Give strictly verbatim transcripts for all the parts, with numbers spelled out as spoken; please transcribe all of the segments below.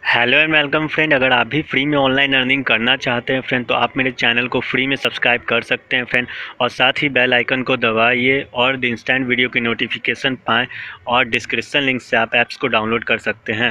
Hello and welcome friend. अगर आप भी फ्री में ऑनलाइन अर्निंग करना चाहते हैं फ्रेंड, तो आप मेरे चैनल को फ्री में सब्सक्राइब कर सकते हैं फ्रेंड, और साथ ही बेल आइकन को दबाइए और इंस्टेंट वीडियो की नोटिफिकेशन पाएं, और डिस्क्रिप्शन लिंक से आप ऐप्स को डाउनलोड कर सकते हैं।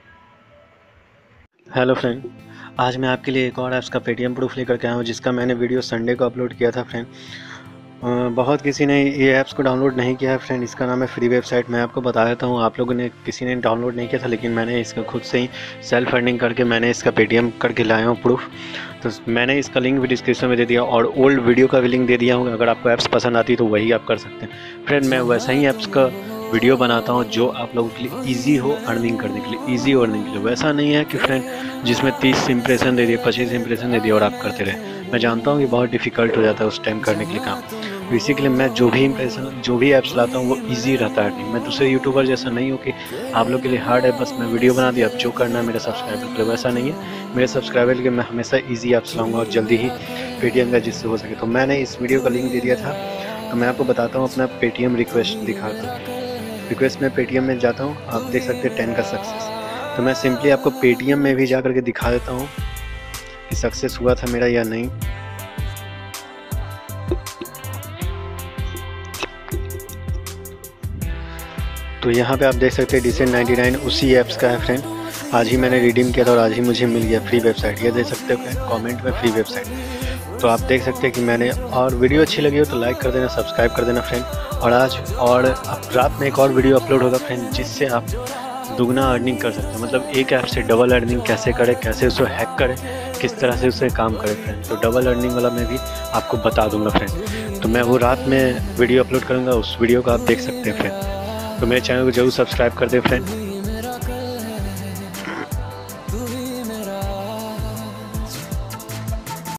हेलो फ्रेंड, आज मैं आपके लिए एक और ऐप्स का पेटीएम प्रूफ लेकर के आया हूँ, जिसका मैंने वीडियो संडे को अपलोड किया था फ्रेंड। बहुत किसी ने ये ऐप्स को डाउनलोड नहीं किया है फ्रेंड। इसका नाम है फ्री वेबसाइट। मैं आपको बता देता हूँ, आप लोगों ने किसी ने डाउनलोड नहीं किया था, लेकिन मैंने इसका खुद से ही सेल्फ अर्निंग करके मैंने इसका पेटीएम करके लाया हूँ प्रूफ। तो मैंने इसका लिंक भी डिस्क्रिप्शन में दे दिया और ओल्ड वीडियो का भी लिंक दे दिया हूँ। अगर आपको ऐप्स पसंद आती है तो वही आप कर सकते हैं फ्रेंड। मैं वैसा ही ऐप्स का वीडियो बनाता हूँ जो आप लोगों के लिए ईजी हो अर्निंग करने के लिए, ईजी अर्निंग के लिए। वैसा नहीं है कि फ्रेंड जिसमें तीस इंप्रेशन दे दिए, पच्चीस इंप्रेशन दे दिए और आप करते रहे। मैं जानता हूँ कि बहुत डिफ़िकल्ट हो जाता है उस टाइम करने के लिए काम। तो इसी के लिए मैं जो भी इंप्रेशन जो भी ऐप्स लाता हूँ वो इजी रहता है। मैं दूसरे यूट्यूबर जैसा नहीं हूँ कि आप लोग के लिए हार्ड है, बस मैं वीडियो बना दिया, अब जो करना है मेरे सब्सक्राइबर के लिए, वैसा नहीं है। मेरे सब्सक्राइबर के लिए मैं हमेशा ईजी ऐप्स लाऊंगा और जल्दी ही पेटीएम का जिससे हो सके। तो मैंने इस वीडियो का लिंक दे दिया था, तो मैं आपको बताता हूँ अपना पेटीएम रिक्वेस्ट दिखाता हूँ। रिक्वेस्ट में पेटीएम में जाता हूँ, आप देख सकते हैं टेन का सक्सेस। तो मैं सिंपली आपको पेटीएम में भी जा करके दिखा देता हूँ कि सक्सेस हुआ था मेरा या नहीं। तो यहाँ पे आप देख सकते हैं डिसेंट नाइन्टी नाइन उसी ऐप्स का है फ्रेंड। आज ही मैंने रिडीम किया था और आज ही मुझे मिल गया फ्री वेबसाइट। ये देख सकते हैं कमेंट में फ्री वेबसाइट। तो आप देख सकते हैं कि मैंने, और वीडियो अच्छी लगी हो तो लाइक कर देना, सब्सक्राइब कर देना फ्रेंड। और आज और रात में एक और वीडियो अपलोड होगा फ्रेंड, जिससे आप दुगना अर्निंग कर सकते हैं। मतलब एक ऐप से डबल अर्निंग कैसे करें, कैसे उसे हैक करें, किस तरह से उसे काम करें फ्रेंड। तो डबल अर्निंग वाला मैं भी आपको बता दूंगा फ्रेंड। तो मैं वो रात में वीडियो अपलोड करूँगा, उस वीडियो को आप देख सकते हैं फ्रेंड। तो मेरे चैनल को जरूर सब्सक्राइब कर दें फ्रेंड।